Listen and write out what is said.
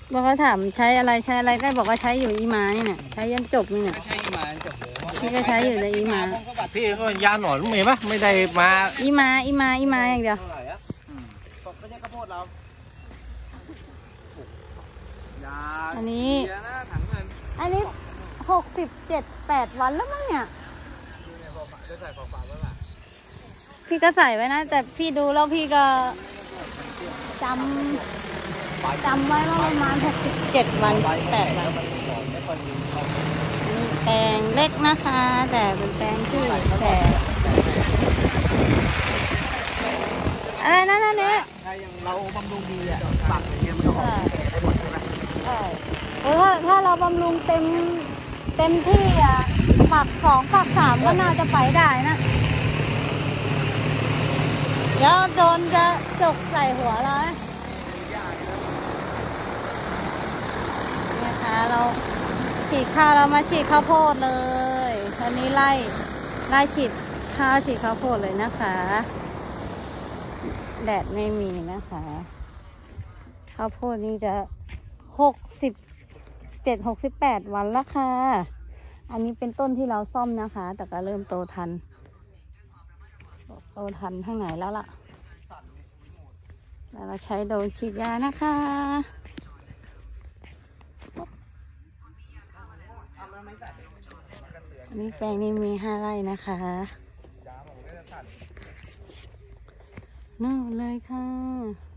บอกเขาถามใช้อะไรก็บอกว่าใช้อยู่อีมานี่เนี่ยใช้ยันจบนี่เนี่ยใช้อีมาจบเลยพี่ก็ใช้อยู่ในอีมาพี่ก็ยาหนอนเห็นปะไม่ได้มาอีมาอย่างเดียวไม่ใช่ข้าวโพดเราอันนี้67-8 วันแล้วมั้งเนี่ยพี่ก็ใส่ไว้นะแต่พี่ดูแล้วพี่ก็จำไว้ว่าประมาณ67 วัน8 วันนี่แปลงเล็กนะคะแต่เป็นแปลงที่แต่อะไรนั่นเนี่ยถ้ายังเราบำรุงดีอ่ะฝักอย่างเงี้ยมันก็ออกได้หมดใช่ไหมใช่ถ้าเราบำรุงเต็มที่อ่ะฝัก2ฝัก3ก็น่าจะไปได้นะเดี๋ยวโดนจะจกใส่หัวเราเนี่ยค่ะเราฉีดข้าวเรามาฉีดข้าวโพดเลยตอนนี้ไล่ฉีดข้าวฉีดข้าวโพดเลยนะคะแดดไม่มีนะคะข้าวโพดนี่จะ67-68 วันแล้วค่ะอันนี้เป็นต้นที่เราซ่อมนะคะแต่ก็เริ่มโตทันข้างไหนแล้วล่ะแล้วเราใช้โดรนฉีดยานะคะอันนี้แปลงนี้มี5 ไร่นะคะนู่นเลยค่ะ